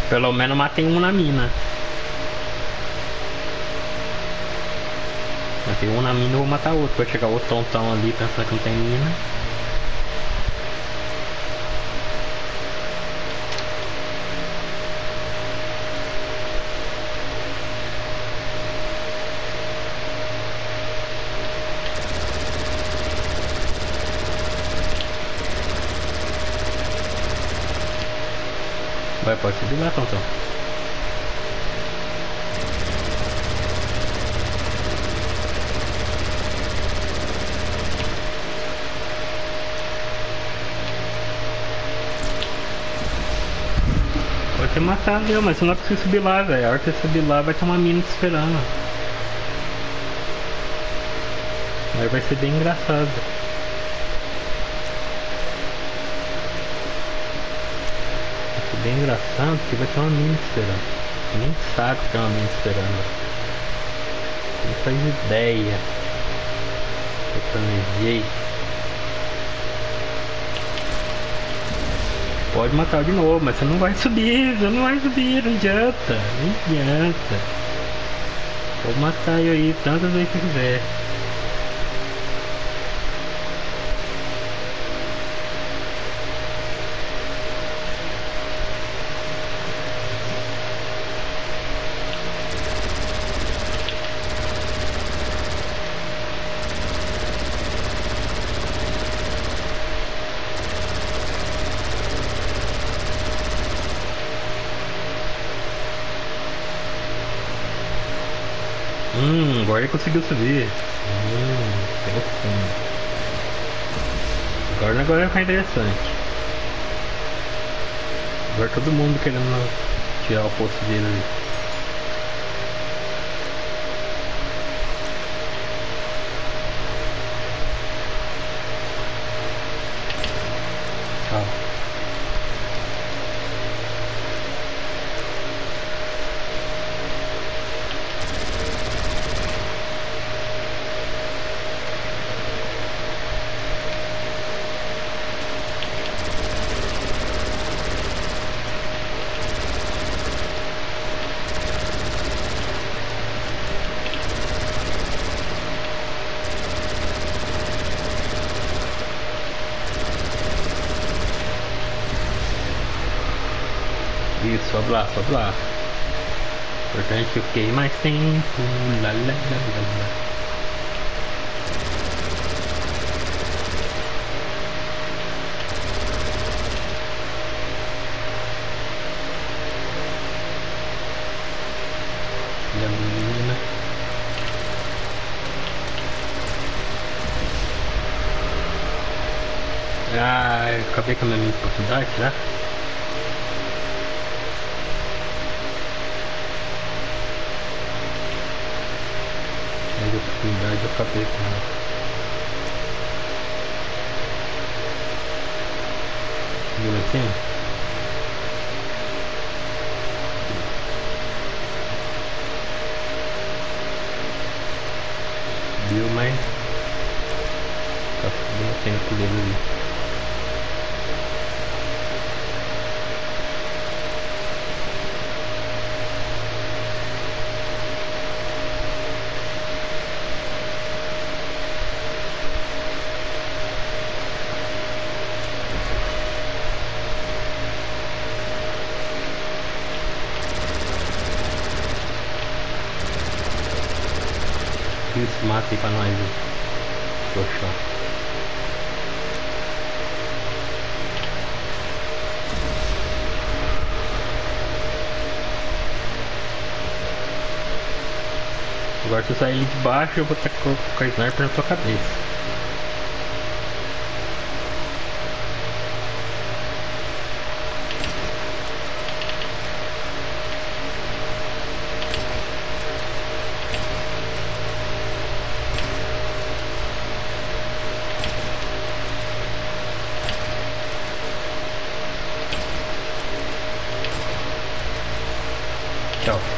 Pelo menos matei um na mina. Matei um na mina e vou matar outro. Vai chegar outro tontão ali pensando que não tem mina. Vai, pode subir lá, tontão. Pode ter matado eu, mas você não precisa subir lá, velho. A hora que você subir lá vai ter uma mina te esperando. Aí vai ser bem engraçado. Vai ser bem engraçado porque vai ter uma mina te esperando. Você nem sabe que tem uma mina te esperando. Não faz ideia. Eu planejei. Pode matar de novo, mas você não vai subir, não adianta, não adianta. Pode matar eu aí tantas vezes que quiser. Agora ele conseguiu subir. Pegou fundo. Agora o negócio vai ficar interessante. Agora todo mundo querendo tirar o posto dele ali. Tchau. Isso, sobe lá, sobe lá. Importante que eu fiquei mais tempo. Lá, lá, lá, lá, lá. E a menina. Ah, eu acabei com a minha oportunidade já. A oportunidade eu acabei com ela. Viu assim? Viu, mas tá dando tempo dele ali. Isso, mata aí pra nós. Poxa. Agora se eu sair ali de baixo eu vou estar com a sniper na tua cabeça. Tchau.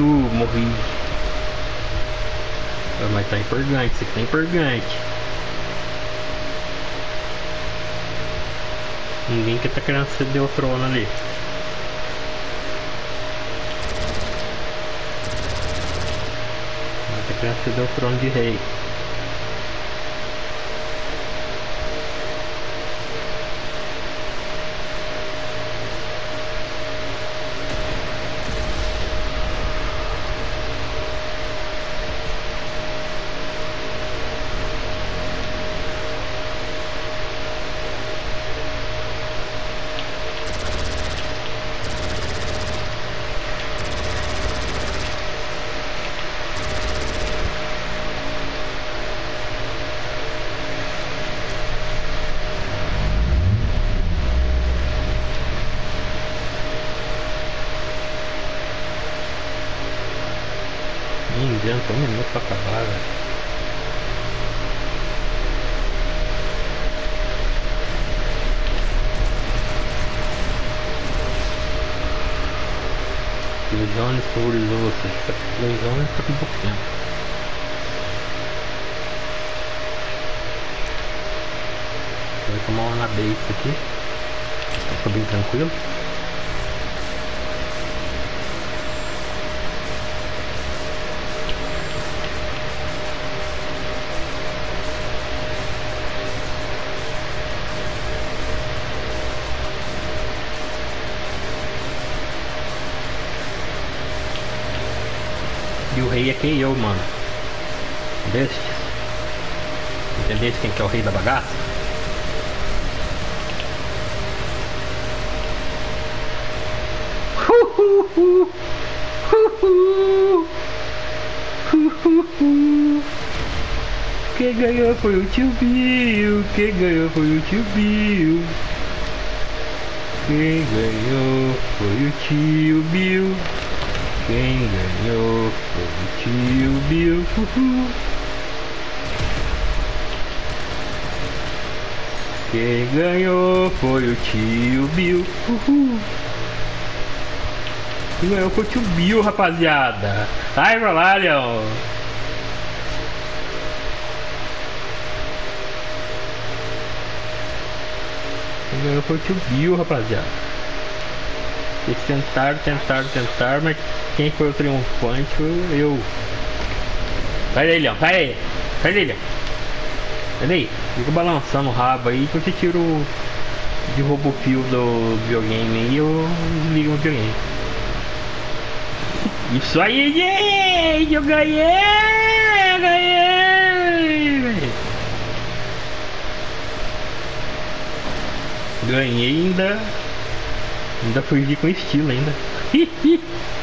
morri. Mas tá empolgante, isso aqui tá empolgante. Ninguém que tá querendo ceder o trono ali. Mas tá querendo ceder o trono de rei. Não adianta, 1 minuto pra acabar, velho. Os Jones favorizou você. Os Jones tá com pouco tempo. Vou tomar uma na base aqui. Fica bem tranquilo. E o rei é quem eu, mano. Destes. Entendesse quem que é o rei da bagaça? Quem ganhou foi o tio Bill. Quem ganhou foi o tio Bill. Quem ganhou foi o tio Bill. Quem ganhou foi o tio Bill. Quem ganhou foi o tio Bill. Quem ganhou foi o tio Bill, rapaziada. Sai pra lá, Leão. Quem ganhou foi o tio Bill, rapaziada. Eles tentaram, mas quem foi o triunfante foi eu. Sai daí, Leão, sai daí. Sai daí, Leão. Sai daí. Fica balançando o rabo aí que eu te tiro de roubo fio do videogame aí, eu desligo o videogame. Isso aí, gente! Eu ganhei! Ganhei ainda fugi com estilo ainda.